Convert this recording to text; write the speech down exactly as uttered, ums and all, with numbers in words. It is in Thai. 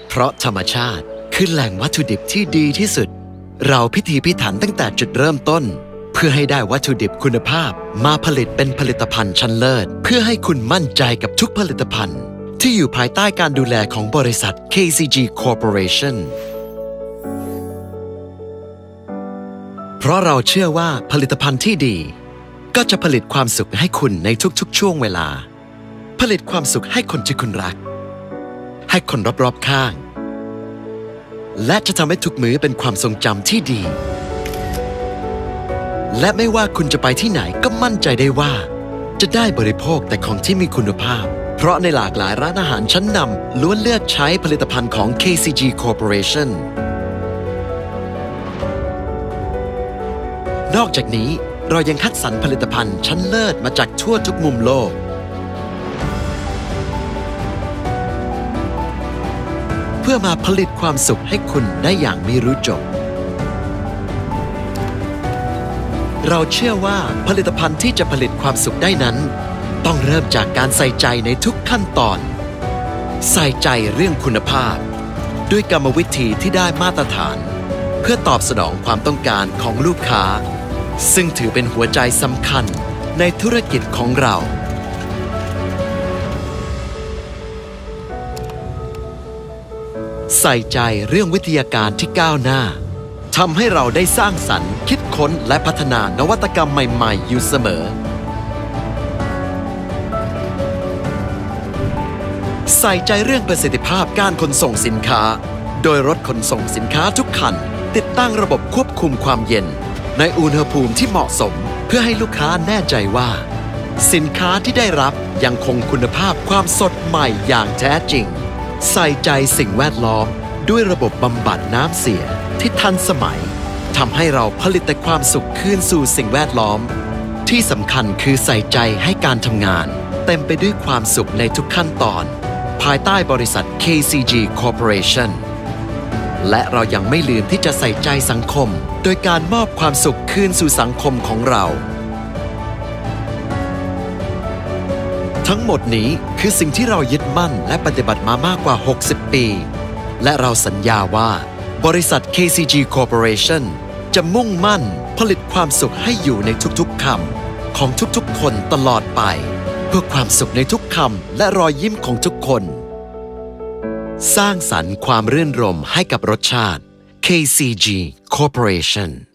เพราะธรรมชาติคือแหล่งวัตถุดิบที่ดีที่สุดเราพิถีพิถันตั้งแต่จุดเริ่มต้นเพื่อให้ได้วัตถุดิบคุณภาพมาผลิตเป็นผลิตภัณฑ์ชั้นเลิศเพื่อให้คุณมั่นใจกับทุกผลิตภัณฑ์ที่อยู่ภายใต้การดูแลของบริษัท เค ซี จี Corporation เพราะเราเชื่อว่าผลิตภัณฑ์ที่ดีก็จะผลิตความสุขให้คุณในทุกๆช่วงเวลาผลิตความสุขให้คนที่คุณรักให้คนรอบๆข้างและจะทำให้ทุกมื้อเป็นความทรงจำที่ดีและไม่ว่าคุณจะไปที่ไหนก็มั่นใจได้ว่าจะได้บริโภคแต่ของที่มีคุณภาพเพราะในหลากหลายร้านอาหารชั้นนำล้วนเลือกใช้ผลิตภัณฑ์ของ เค ซี จี Corporation นอกจากนี้เรายังคัดสรรผลิตภัณฑ์ชั้นเลิศมาจากทั่วทุกมุมโลกเพื่อมาผลิตความสุขให้คุณได้อย่างไม่รู้จบเราเชื่อว่าผลิตภัณฑ์ที่จะผลิตความสุขได้นั้นต้องเริ่มจากการใส่ใจในทุกขั้นตอนใส่ใจเรื่องคุณภาพด้วยกรรมวิธีที่ได้มาตรฐานเพื่อตอบสนองความต้องการของลูกค้าซึ่งถือเป็นหัวใจสำคัญในธุรกิจของเราใส่ใจเรื่องวิทยาการที่ก้าวหน้าทำให้เราได้สร้างสรรค์คิดค้นและพัฒนานวัตกรรมใหม่ๆอยู่เสมอใส่ใจเรื่องประสิทธิภาพการขนส่งสินค้าโดยรถขนส่งสินค้าทุกคันติดตั้งระบบควบคุมความเย็นในอุณหภูมิที่เหมาะสมเพื่อให้ลูกค้าแน่ใจว่าสินค้าที่ได้รับยังคงคุณภาพความสดใหม่อย่างแท้จริงใส่ใจสิ่งแวดล้อมด้วยระบบบำบัดน้ำเสียที่ทันสมัยทำให้เราผลิตแต่ความสุขคืนสู่สิ่งแวดล้อมที่สำคัญคือใส่ใจให้การทำงานเต็มไปด้วยความสุขในทุกขั้นตอนภายใต้บริษัท เค ซี จี Corporation และเรายังไม่ลืมที่จะใส่ใจสังคมโดยการมอบความสุขคืนสู่สังคมของเราทั้งหมดนี้คือสิ่งที่เรายึดมั่นและปฏิบัติมามากกว่าหกสิบปีและเราสัญญาว่าบริษัท เค ซี จี Corporation จะมุ่งมั่นผลิตความสุขให้อยู่ในทุกๆคำของทุกๆคนตลอดไปเพื่อความสุขในทุกคำและรอยยิ้มของทุกคนสร้างสรรค์ความรื่นรมย์ให้กับรสชาติ เค ซี จี Corporation